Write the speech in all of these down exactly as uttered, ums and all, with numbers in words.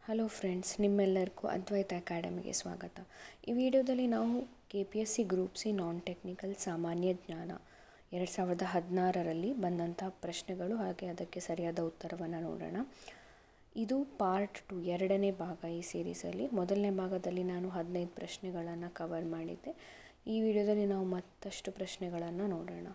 Hello friends, ನಿಮ್ಮೆಲ್ಲರಿಗೂ ಅದ್ವೈತ ಅಕಾಡೆಮಿಗೆ ಸ್ವಾಗತ. ಈ ವಿಡಿಯೋದಲ್ಲಿ ನಾವು K P S C group C non technical ಸಾಮಾನ್ಯ ಜ್ಞಾನ ಎರಡು ಸಾವಿರದ ಹದಿನಾರರಲ್ಲಿ ಬಂದಂಥ ಪ್ರಶ್ನೆಗಳು ಹಾಗೆ ಅದಕ್ಕೆ ಸರಿಯಾದ ಉತ್ತರವನ್ನು ನೋಡೋಣ. ಇದು ಪಾರ್ಟ್ ಟು, ಎರಡನೇ ಭಾಗ ಈ ಸೀರೀಸಲ್ಲಿ. ಮೊದಲನೇ ಭಾಗದಲ್ಲಿ ನಾನು ಹದಿನೈದು ಪ್ರಶ್ನೆಗಳನ್ನು ಕವರ್ ಮಾಡಿದ್ದೆ. ಈ ವಿಡಿಯೋದಲ್ಲಿ ನಾವು ಮತ್ತಷ್ಟು ಪ್ರಶ್ನೆಗಳನ್ನು ನೋಡೋಣ.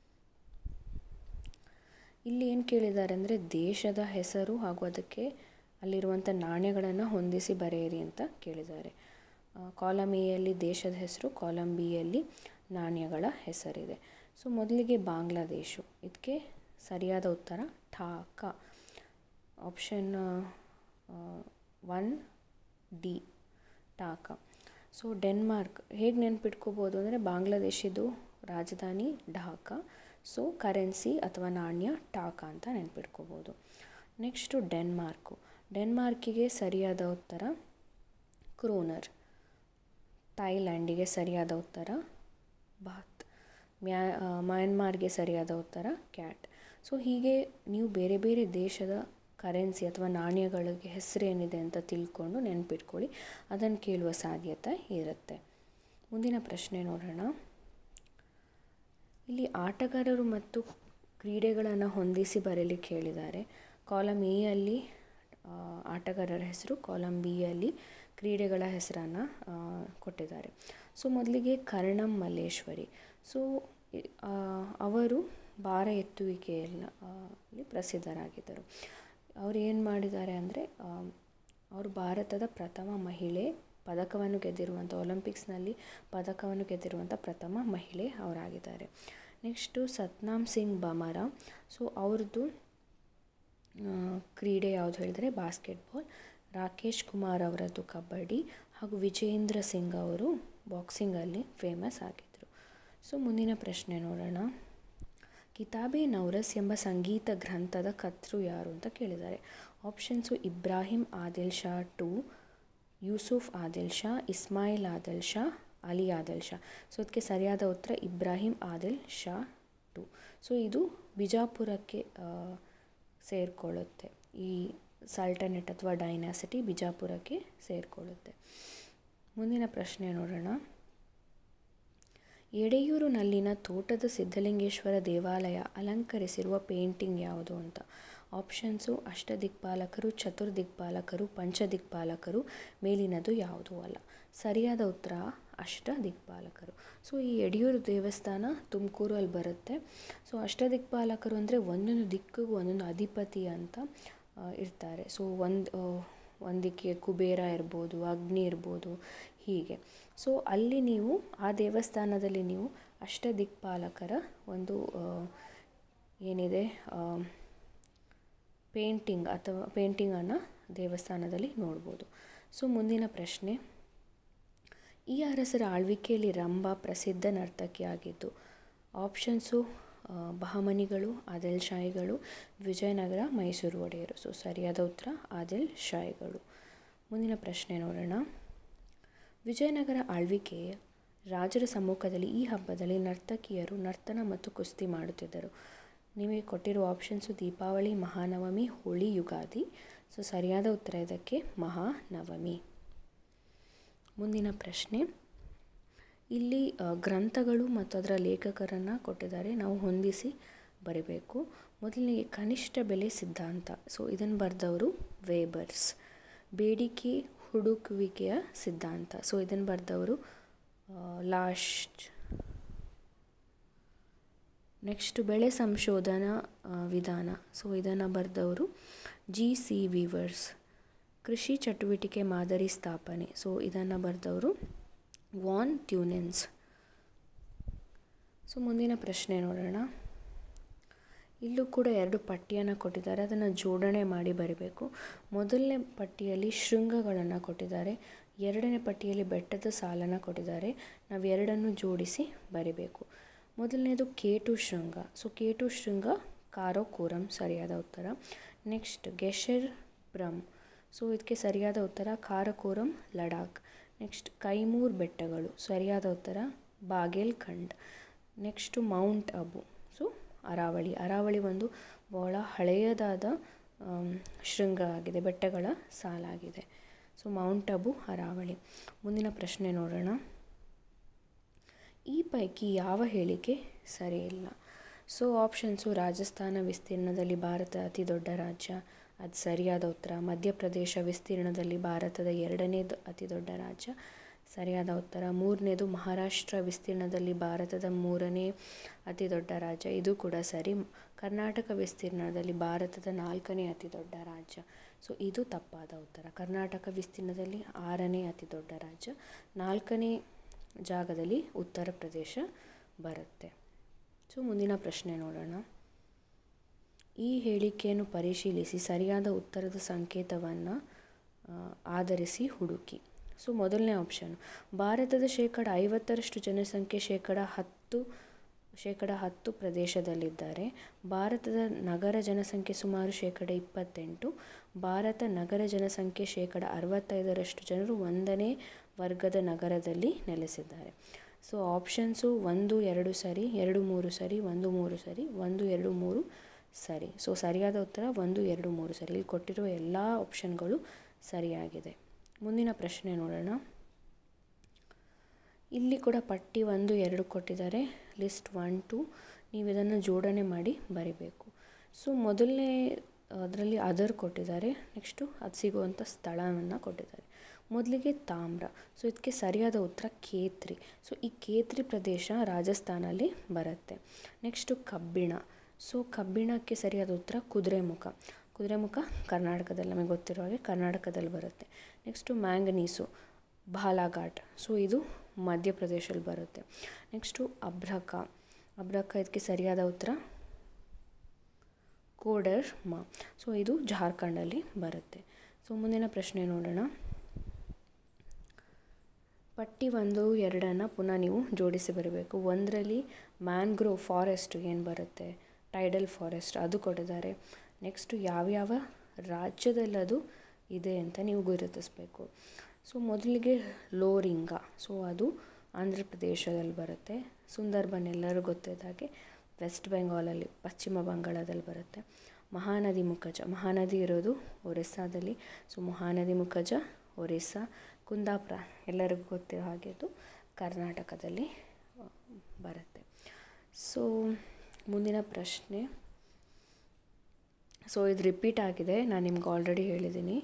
ಇಲ್ಲಿ ಏನು ಕೇಳಿದ್ದಾರೆ ಅಂದರೆ, ದೇಶದ ಹೆಸರು ಹಾಗೂ ಅದಕ್ಕೆ ಅಲ್ಲಿರುವಂಥ ನಾಣ್ಯಗಳನ್ನು ಹೊಂದಿಸಿ ಬರೆಯಿರಿ ಅಂತ ಕೇಳಿದ್ದಾರೆ. ಕಾಲಮ್ ಎಯಲ್ಲಿ ದೇಶದ ಹೆಸರು, ಕಾಲಮ್ ಬಿಯಲ್ಲಿ ನಾಣ್ಯಗಳ ಹೆಸರಿದೆ. ಸೊ ಮೊದಲಿಗೆ ಬಾಂಗ್ಲಾದೇಶ, ಇದಕ್ಕೆ ಸರಿಯಾದ ಉತ್ತರ Dhaka. Option one D Dhaka. So Denmark ಹೇಗೆ ನೆನ್ಪಿಟ್ಕೋಬೋದು ಅಂದರೆ, ಬಾಂಗ್ಲಾದೇಶದ್ದು ರಾಜಧಾನಿ ಢಾಕಾ, ಸೊ ಕರೆನ್ಸಿ ಅಥವಾ ನಾಣ್ಯ ಟಾಕಾ ಅಂತ ನೆನ್ಪಿಟ್ಕೋಬೋದು. Next Denmark. ಡೆನ್ಮಾರ್ಕಿಗೆ ಸರಿಯಾದ ಉತ್ತರ ಕ್ರೋನರ್. ಥೈಲ್ಯಾಂಡಿಗೆ ಸರಿಯಾದ ಉತ್ತರ ಬಾತ್. ಮ್ಯಾ ಮಯನ್ಮಾರ್ಗೆ ಸರಿಯಾದ ಉತ್ತರ ಕ್ಯಾಟ್. ಸೊ ಹೀಗೆ ನೀವು ಬೇರೆ ಬೇರೆ ದೇಶದ ಕರೆನ್ಸಿ ಅಥವಾ ನಾಣ್ಯಗಳಿಗೆ ಹೆಸರೇನಿದೆ ಅಂತ ತಿಳ್ಕೊಂಡು ನೆನ್ಪಿಟ್ಕೊಳ್ಳಿ, ಅದನ್ನು ಕೇಳುವ ಸಾಧ್ಯತೆ ಇರುತ್ತೆ. ಮುಂದಿನ ಪ್ರಶ್ನೆ ನೋಡೋಣ. ಇಲ್ಲಿ ಆಟಗಾರರು ಮತ್ತು ಕ್ರೀಡೆಗಳನ್ನು ಹೊಂದಿಸಿ ಬರೆಯಲಿಕ್ಕೆ ಹೇಳಿದ್ದಾರೆ. ಕಾಲಮ್ ಎ ಅಲ್ಲಿ ಆಟಗಾರರ ಹೆಸರು, ಕಾಲಮ್ ಬಿ ಅಲ್ಲಿ ಕ್ರೀಡೆಗಳ ಹೆಸರನ್ನು ಕೊಟ್ಟಿದ್ದಾರೆ. ಸೊ ಮೊದಲಿಗೆ ಕರ್ಣಂ ಮಲ್ಲೇಶ್ವರಿ. ಸೊ ಅವರು ಭಾರ ಎತ್ತುವಿಕೆಯಲ್ಲಿ ಪ್ರಸಿದ್ಧರಾಗಿದ್ದರು. ಅವರು ಏನು ಮಾಡಿದ್ದಾರೆ ಅಂದರೆ, ಅವರು ಭಾರತದ ಪ್ರಥಮ ಮಹಿಳೆ, ಪದಕವನ್ನು ಗೆದ್ದಿರುವಂಥ ಒಲಿಂಪಿಕ್ಸ್ನಲ್ಲಿ ಪದಕವನ್ನು ಗೆದ್ದಿರುವಂಥ ಪ್ರಥಮ ಮಹಿಳೆ ಅವರಾಗಿದ್ದಾರೆ. ನೆಕ್ಸ್ಟು ಸತ್ನಾಮ್ ಸಿಂಗ್ ಬಮರ. ಸೊ ಅವ್ರದ್ದು ಕ್ರೀಡೆ ಯಾವುದು ಹೇಳಿದರೆ ಬಾಸ್ಕೆಟ್ಬಾಲ್. ರಾಕೇಶ್ ಕುಮಾರ್ ಅವರದ್ದು ಕಬಡ್ಡಿ ಹಾಗೂ ವಿಜೇಂದ್ರ ಸಿಂಗ್ ಅವರು ಬಾಕ್ಸಿಂಗಲ್ಲಿ ಫೇಮಸ್ ಆಗಿದ್ದರು. ಸೊ ಮುಂದಿನ ಪ್ರಶ್ನೆ ನೋಡೋಣ. ಕಿತಾಬೆ ನೌರಸ್ ಎಂಬ ಸಂಗೀತ ಗ್ರಂಥದ ಕರ್ತೃ ಯಾರು ಅಂತ ಕೇಳಿದ್ದಾರೆ. Options Ibrahim Adil Shah two, Yusuf Adil Shah, Ismail Adil Shah, Ali Adil Shah. So ಅದಕ್ಕೆ ಸರಿಯಾದ ಉತ್ತರ ಇಬ್ರಾಹಿಂ ಆದಿಲ್ ಶಾ ಟು. ಸೊ ಇದು ಬಿಜಾಪುರಕ್ಕೆ ಸೇರಿಕೊಳ್ಳುತ್ತೆ. ಈ ಸಲ್ಟನೇಟ್ ಅಥವಾ ಡೈನಾಸಿಟಿ ಬಿಜಾಪುರಕ್ಕೆ ಸೇರಿಕೊಳ್ಳುತ್ತೆ. ಮುಂದಿನ ಪ್ರಶ್ನೆ ನೋಡೋಣ. ಎಡೆಯೂರಿನಲ್ಲಿನ ತೋಟದ ಸಿದ್ಧಲಿಂಗೇಶ್ವರ ದೇವಾಲಯ ಅಲಂಕರಿಸಿರುವ ಪೇಂಟಿಂಗ್ ಯಾವುದು ಅಂತ. ಆಪ್ಷನ್ಸು ಅಷ್ಟದಿಕ್ಪಾಲಕರು, ಚತುರ್ದಿಕ್ಪಾಲಕರು, ಪಂಚದಿಕ್ಪಾಲಕರು, ಮೇಲಿನದು ಯಾವುದೂ ಅಲ್ಲ. ಸರಿಯಾದ ಉತ್ತರ ಅಷ್ಟದಿಕ್ಪಾಲಕರು. ಸೊ ಈ ಯಡಿಯೂರು ದೇವಸ್ಥಾನ ತುಮಕೂರಲ್ಲಿ ಬರುತ್ತೆ. ಸೊ ಅಷ್ಟದಿಕ್ಪಾಲಕರು ಅಂದರೆ ಒಂದೊಂದು ದಿಕ್ಕಿಗೂ ಒಂದೊಂದು ಅಧಿಪತಿ ಅಂತ ಇರ್ತಾರೆ. ಸೊ ಒಂದು ಒಂದಕ್ಕೆ ಕುಬೇರ ಇರ್ಬೋದು, ಅಗ್ನಿ ಇರ್ಬೋದು, ಹೀಗೆ. ಸೊ ಅಲ್ಲಿ ನೀವು ಆ ದೇವಸ್ಥಾನದಲ್ಲಿ ನೀವು ಅಷ್ಟದಿಕ್ಪಾಲಕರ ಒಂದು ಏನಿದೆ ಪೇಂಟಿಂಗ್ ಅಥವಾ ಪೇಂಟಿಂಗನ್ನು ದೇವಸ್ಥಾನದಲ್ಲಿ ನೋಡ್ಬೋದು. ಸೊ ಮುಂದಿನ ಪ್ರಶ್ನೆ. ಈ ಅರಸರ ಆಳ್ವಿಕೆಯಲ್ಲಿ ರಂಭ ಪ್ರಸಿದ್ಧ ನರ್ತಕಿಯಾಗಿದ್ದು. ಆಪ್ಷನ್ಸು ಬಹಮನಿಗಳು, ಆದಿಲ್ ಶಾಹಿಗಳು, ವಿಜಯನಗರ, ಮೈಸೂರು ಒಡೆಯರು. ಸೊ ಸರಿಯಾದ ಉತ್ತರ ಆದಿಲ್ ಶಾಹಿಗಳು. ಮುಂದಿನ ಪ್ರಶ್ನೆ ನೋಡೋಣ. ವಿಜಯನಗರ ಆಳ್ವಿಕೆಯ ರಾಜರ ಸಮ್ಮುಖದಲ್ಲಿ ಈ ಹಬ್ಬದಲ್ಲಿ ನರ್ತಕಿಯರು ನರ್ತನ ಮತ್ತು ಕುಸ್ತಿ ಮಾಡುತ್ತಿದ್ದರು. ನಿಮಗೆ ಕೊಟ್ಟಿರುವ ಆಪ್ಷನ್ಸು ದೀಪಾವಳಿ, ಮಹಾನವಮಿ, ಹೋಳಿ, ಯುಗಾದಿ. ಸೊ ಸರಿಯಾದ ಉತ್ತರ ಇದಕ್ಕೆ ಮಹಾನವಮಿ. ಮುಂದಿನ ಪ್ರಶ್ನೆ. ಇಲ್ಲಿ ಗ್ರಂಥಗಳು ಮತ್ತು ಅದರ ಲೇಖಕರನ್ನು ಕೊಟ್ಟಿದ್ದಾರೆ, ನಾವು ಹೊಂದಿಸಿ ಬರೀಬೇಕು. ಮೊದಲನೇ ಕನಿಷ್ಠ ಬೆಲೆ ಸಿದ್ಧಾಂತ. ಸೊ ಇದನ್ನು ಬರೆದವರು ವೇಬರ್ಸ್. ಬೇಡಿಕೆ ಹುಡುಕುವಿಕೆಯ ಸಿದ್ಧಾಂತ. ಸೊ ಇದನ್ನು ಬರೆದವರು ಲಾಸ್ಟ್. ನೆಕ್ಸ್ಟ್ ಬೆಳೆ ಸಂಶೋಧನಾ ವಿಧಾನ. ಸೊ ಇದನ್ನು ಬರೆದವರು ಜಿ ಸಿ ವೀವರ್ಸ್. ಕೃಷಿ ಚಟುವಟಿಕೆ ಮಾದರಿ ಸ್ಥಾಪನೆ. ಸೊ ಇದನ್ನು ಬರೆದವರು ವಾನ್ ಟ್ಯೂನೆನ್ಸ್. ಸೊ ಮುಂದಿನ ಪ್ರಶ್ನೆ ನೋಡೋಣ. ಇಲ್ಲೂ ಕೂಡ ಎರಡು ಪಟ್ಟಿಯನ್ನು ಕೊಟ್ಟಿದ್ದಾರೆ, ಅದನ್ನು ಜೋಡಣೆ ಮಾಡಿ ಬರೀಬೇಕು. ಮೊದಲನೇ ಪಟ್ಟಿಯಲ್ಲಿ ಶೃಂಗಗಳನ್ನು ಕೊಟ್ಟಿದ್ದಾರೆ, ಎರಡನೇ ಪಟ್ಟಿಯಲ್ಲಿ ಬೆಟ್ಟದ ಸಾಲನ್ನು ಕೊಟ್ಟಿದ್ದಾರೆ. ನಾವು ಎರಡನ್ನು ಜೋಡಿಸಿ ಬರೀಬೇಕು. ಮೊದಲನೇದು ಕೇಟು ಶೃಂಗ. ಸೊ ಕೇಟು ಶೃಂಗ ಕಾರೋಕೋರಂ ಸರಿಯಾದ ಉತ್ತರ. ನೆಕ್ಸ್ಟ್ ಗೆಶರ್ ಬ್ರಹ್ಮ್. ಸೊ ಇದಕ್ಕೆ ಸರಿಯಾದ ಉತ್ತರ ಕಾರಕೋರಂ ಲಡಾಖ್. ನೆಕ್ಸ್ಟ್ ಕೈಮೂರ್ ಬೆಟ್ಟಗಳು, ಸರಿಯಾದ ಉತ್ತರ Baghelkhand. Next Mount Abu. So Aravalli. Aravalli ಒಂದು ಬಹಳ ಹಳೆಯದಾದ ಶೃಂಗ ಆಗಿದೆ, ಬೆಟ್ಟಗಳ ಸಾಲಾಗಿದೆ. So Mount Abu Aravalli. ಮುಂದಿನ ಪ್ರಶ್ನೆ ನೋಡೋಣ. ಈ ಪೈಕಿ ಯಾವ ಹೇಳಿಕೆ ಸರಿಯಿಲ್ಲ? ಸೊ ಆಪ್ಷನ್ಸು: ರಾಜಸ್ಥಾನ ವಿಸ್ತೀರ್ಣದಲ್ಲಿ ಭಾರತದ ಅತಿ ದೊಡ್ಡ ರಾಜ್ಯ, ಅದು ಸರಿಯಾದ ಉತ್ತರ. ಮಧ್ಯಪ್ರದೇಶ ವಿಸ್ತೀರ್ಣದಲ್ಲಿ ಭಾರತದ ಎರಡನೇ ಅತಿ ದೊಡ್ಡ ರಾಜ್ಯ, ಸರಿಯಾದ ಉತ್ತರ. ಮೂರನೇದು ಮಹಾರಾಷ್ಟ್ರ ವಿಸ್ತೀರ್ಣದಲ್ಲಿ ಭಾರತದ ಮೂರನೇ ಅತಿ ದೊಡ್ಡ ರಾಜ್ಯ, ಇದು ಕೂಡ ಸರಿ. ಕರ್ನಾಟಕ ವಿಸ್ತೀರ್ಣದಲ್ಲಿ ಭಾರತದ ನಾಲ್ಕನೇ ಅತಿ ದೊಡ್ಡ ರಾಜ್ಯ, ಸೊ ಇದು ತಪ್ಪಾದ ಉತ್ತರ. ಕರ್ನಾಟಕ ವಿಸ್ತೀರ್ಣದಲ್ಲಿ ಆರನೇ ಅತಿ ದೊಡ್ಡ ರಾಜ್ಯ, ನಾಲ್ಕನೇ ಜಾಗದಲ್ಲಿ ಉತ್ತರ ಪ್ರದೇಶ ಬರುತ್ತೆ. ಸೊ ಮುಂದಿನ ಪ್ರಶ್ನೆ ನೋಡೋಣ. ಈ ಹೇಳಿಕೆಯನ್ನು ಪರಿಶೀಲಿಸಿ ಸರಿಯಾದ ಉತ್ತರದ ಸಂಕೇತವನ್ನು ಆಧರಿಸಿ ಹುಡುಕಿ. ಸೊ ಮೊದಲನೇ ಆಪ್ಷನ್: ಭಾರತದ ಶೇಕಡ ಐವತ್ತರಷ್ಟು ಜನಸಂಖ್ಯೆ ಶೇಕಡ ಹತ್ತು ಶೇಕಡ ಹತ್ತು ಪ್ರದೇಶದಲ್ಲಿದ್ದಾರೆ. ಭಾರತದ ನಗರ ಜನಸಂಖ್ಯೆ ಸುಮಾರು ಶೇಕಡ ಇಪ್ಪತ್ತೆಂಟು. ಭಾರತ ನಗರ ಜನಸಂಖ್ಯೆ ಶೇಕಡ ಅರವತ್ತೈದರಷ್ಟು ಜನರು ಒಂದನೇ ವರ್ಗದ ನಗರದಲ್ಲಿ ನೆಲೆಸಿದ್ದಾರೆ. ಸೊ ಆಪ್ಷನ್ಸು ಒಂದು ಎರಡು ಸರಿ, ಎರಡು ಮೂರು ಸರಿ, ಒಂದು ಮೂರು ಸರಿ, ಒಂದು ಎರಡು ಮೂರು ಸರಿ. ಸೊ ಸರಿಯಾದ ಉತ್ತರ ಒಂದು ಎರಡು ಮೂರು ಸರಿ. ಇಲ್ಲಿ ಕೊಟ್ಟಿರುವ ಎಲ್ಲ ಆಪ್ಷನ್ಗಳು ಸರಿಯಾಗಿದೆ. ಮುಂದಿನ ಪ್ರಶ್ನೆ ನೋಡೋಣ. ಇಲ್ಲಿ ಕೂಡ ಪಟ್ಟಿ ಒಂದು ಎರಡು ಕೊಟ್ಟಿದ್ದಾರೆ, ಲಿಸ್ಟ್ ಒನ್ ಟು. ನೀವು ಇದನ್ನು ಜೋಡಣೆ ಮಾಡಿ ಬರಿಬೇಕು. ಸೊ ಮೊದಲನೇ ಅದರಲ್ಲಿ ಅದರ್ ಕೊಟ್ಟಿದ್ದಾರೆ, ನೆಕ್ಸ್ಟು ಅದು ಸಿಗುವಂಥ ಸ್ಥಳವನ್ನು ಕೊಟ್ಟಿದ್ದಾರೆ. ಮೊದಲಿಗೆ ತಾಮ್ರ. ಸೊ ಇದಕ್ಕೆ ಸರಿಯಾದ ಉತ್ತರ ಕೇತ್ರಿ. ಸೊ ಈ ಕೇತ್ರಿ ಪ್ರದೇಶ ರಾಜಸ್ಥಾನಲ್ಲಿ ಬರುತ್ತೆ. ನೆಕ್ಸ್ಟು ಕಬ್ಬಿಣ. ಸೊ ಕಬ್ಬಿಣಕ್ಕೆ ಸರಿಯಾದ ಉತ್ತರ ಕುದುರೆಮುಖ. ಕುದುರೆಮುಖ ಕರ್ನಾಟಕದಲ್ಲಿ, ನಮಗೆ ಗೊತ್ತಿರೋ ಹಾಗೆ ಕರ್ನಾಟಕದಲ್ಲಿ ಬರುತ್ತೆ. Next manganese, Balaghat. ಸೊ ಇದು ಮಧ್ಯಪ್ರದೇಶದಲ್ಲಿ ಬರುತ್ತೆ. ನೆಕ್ಸ್ಟು ಅಬ್ರಕ. ಅಬ್ರಕ ಇದಕ್ಕೆ ಸರಿಯಾದ ಉತ್ತರ ಕೋಡರ್ಮಾ. ಸೊ ಇದು ಜಾರ್ಖಂಡಲ್ಲಿ ಬರುತ್ತೆ. ಸೊ ಮುಂದಿನ ಪ್ರಶ್ನೆ ನೋಡೋಣ. ಪಟ್ಟಿ ಒಂದು ಎರಡನ್ನು ಪುನಃ ನೀವು ಜೋಡಿಸಿ ಬರಬೇಕು. ಒಂದರಲ್ಲಿ ಮ್ಯಾಂಗ್ರೋವ್ ಫಾರೆಸ್ಟ್ ಏನು ಬರುತ್ತೆ, ಟೈಡಲ್ ಫಾರೆಸ್ಟ್, ಅದು ಕೊಟ್ಟಿದ್ದಾರೆ. ನೆಕ್ಸ್ಟು ಯಾವ್ಯಾವ ರಾಜ್ಯದಲ್ಲಿ ಅದು ಇದೆ ಅಂತ ನೀವು ಗುರುತಿಸಬೇಕು. ಸೊ ಮೊದಲಿಗೆ ಲೋರಿಂಗ. ಸೊ ಅದು ಆಂಧ್ರ ಪ್ರದೇಶದಲ್ಲಿ ಬರುತ್ತೆ. ಸುಂದರ್ಬನ್ ಎಲ್ಲರೂ ಗೊತ್ತಿದ್ದಾಗೆ ವೆಸ್ಟ್ ಬೆಂಗಾಲಲ್ಲಿ, ಪಶ್ಚಿಮ ಬಂಗಾಳದಲ್ಲಿ ಬರುತ್ತೆ. ಮಹಾನದಿ ಮುಖಜ. ಮಹಾನದಿ ಇರೋದು ಒರಿಸ್ಸಾದಲ್ಲಿ. ಸೊ ಮಹಾನದಿ ಮುಖಜ ಒರಿಸ್ಸಾ. ಕುಂದಾಪುರ ಎಲ್ಲರಿಗೂ ಗೊತ್ತಿರೋ ಹಾಗೆ ಅದು ಕರ್ನಾಟಕದಲ್ಲಿ ಬರುತ್ತೆ. ಸೊ ಮುಂದಿನ ಪ್ರಶ್ನೆ. ಸೊ ಇದು ರಿಪೀಟ್ ಆಗಿದೆ, ನಾನು ನಿಮ್ಗೆ ಆಲ್ರೆಡಿ ಹೇಳಿದ್ದೀನಿ.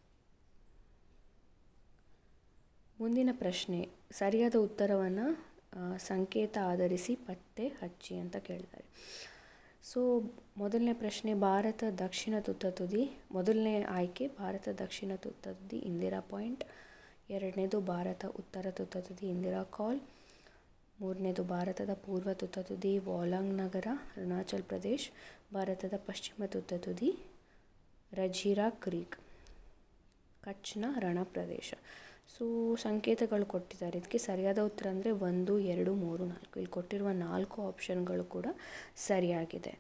ಮುಂದಿನ ಪ್ರಶ್ನೆ: ಸರಿಯಾದ ಉತ್ತರವನ್ನು ಸಂಕೇತ ಆಧರಿಸಿ ಪತ್ತೆ ಹಚ್ಚಿ ಅಂತ ಕೇಳಿದ್ದಾರೆ. ಸೊ ಮೊದಲನೇ ಪ್ರಶ್ನೆ: ಭಾರತ ದಕ್ಷಿಣ ತುತ್ತ ತುದಿ. ಮೊದಲನೇ ಆಯ್ಕೆ ಭಾರತ ದಕ್ಷಿಣ ತುತ್ತ ತುದಿ, ಇಂದಿರಾ ಪಾಯಿಂಟ್. ಎರಡನೇದು ಭಾರತ ಉತ್ತರ ತುತ್ತ ತುದಿ, ಇಂದಿರಾ ಕಾಲ್. ಮೂರನೇದು ಭಾರತದ ಪೂರ್ವ ತುತ್ತ ತುದಿ, ವಾಲಾಂಗ್ ನಗರ, ಅರುಣಾಚಲ್ ಪ್ರದೇಶ್. ಭಾರತದ ಪಶ್ಚಿಮ ತುತ್ತ ತುದಿ, ರಜೀರಾ ಕ್ರೀಕ್, ಕಚ್ನ ರಣ ಪ್ರದೇಶ. ಸೊ ಸಂಕೇತಗಳು ಕೊಟ್ಟಿದ್ದಾರೆ. ಇದಕ್ಕೆ ಸರಿಯಾದ ಉತ್ತರ ಅಂದರೆ ಒಂದು ಎರಡು ಮೂರು ನಾಲ್ಕು. ಇಲ್ಲಿ ಕೊಟ್ಟಿರುವ ನಾಲ್ಕು ಆಪ್ಷನ್ಗಳು ಕೂಡ ಸರಿಯಾಗಿದೆ.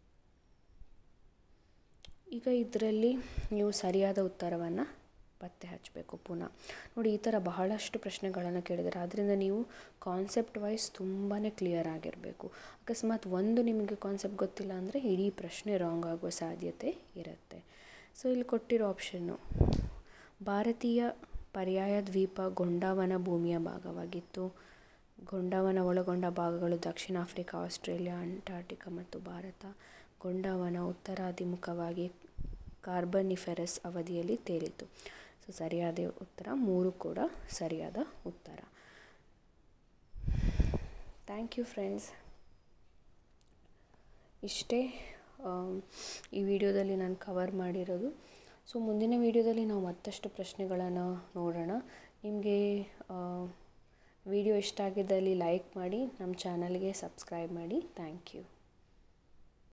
ಈಗ ಇದರಲ್ಲಿ ನೀವು ಸರಿಯಾದ ಉತ್ತರವನ್ನು ಪತ್ತೆ ಹಚ್ಚಬೇಕು ಪುನಃ. ನೋಡಿ, ಈ ಥರ ಬಹಳಷ್ಟು ಪ್ರಶ್ನೆಗಳನ್ನು ಕೇಳಿದ್ದಾರೆ. ಆದ್ದರಿಂದ ನೀವು ಕಾನ್ಸೆಪ್ಟ್ ವೈಸ್ ತುಂಬಾ ಕ್ಲಿಯರ್ ಆಗಿರಬೇಕು. ಅಕಸ್ಮಾತ್ ಒಂದು ನಿಮಗೆ ಕಾನ್ಸೆಪ್ಟ್ ಗೊತ್ತಿಲ್ಲ ಅಂದರೆ ಇಡೀ ಪ್ರಶ್ನೆ ರಾಂಗ್ ಆಗುವ ಸಾಧ್ಯತೆ ಇರುತ್ತೆ. ಸೊ ಇಲ್ಲಿ ಕೊಟ್ಟಿರೋ ಆಪ್ಷನ್ನು: ಭಾರತೀಯ ಪರ್ಯಾಯ ದ್ವೀಪ ಗೊಂಡಾವನ ಭೂಮಿಯ ಭಾಗವಾಗಿತ್ತು. ಗೊಂಡಾವನ ಒಳಗೊಂಡ ಭಾಗಗಳು ದಕ್ಷಿಣ ಆಫ್ರಿಕಾ, ಆಸ್ಟ್ರೇಲಿಯಾ, ಅಂಟಾರ್ಟಿಕಾ ಮತ್ತು ಭಾರತ. ಗೊಂಡಾವನ ಉತ್ತರಾಭಿಮುಖವಾಗಿ ಕಾರ್ಬನಿಫೆರಸ್ ಅವಧಿಯಲ್ಲಿ ತೇಲಿತು. ಸೊ ಸರಿಯಾದ ಉತ್ತರ ಮೂರು ಕೂಡ ಸರಿಯಾದ ಉತ್ತರ. Thank you friends. ಇಷ್ಟೇ ಈ ವಿಡಿಯೋದಲ್ಲಿ ನಾನು ಕವರ್ ಮಾಡಿರೋದು. ಸೊ ಮುಂದಿನ ವಿಡಿಯೋದಲ್ಲಿ ನಾವು ಮತ್ತಷ್ಟು ಪ್ರಶ್ನೆಗಳನ್ನು ನೋಡೋಣ. ನಿಮಗೆ ವಿಡಿಯೋ ಇಷ್ಟ ಆಗಿದ್ದಲ್ಲಿ ಲೈಕ್ ಮಾಡಿ, ನಮ್ಮ ಚಾನಲ್ಗೆ ಸಬ್ಸ್ಕ್ರೈಬ್ ಮಾಡಿ. Thank you.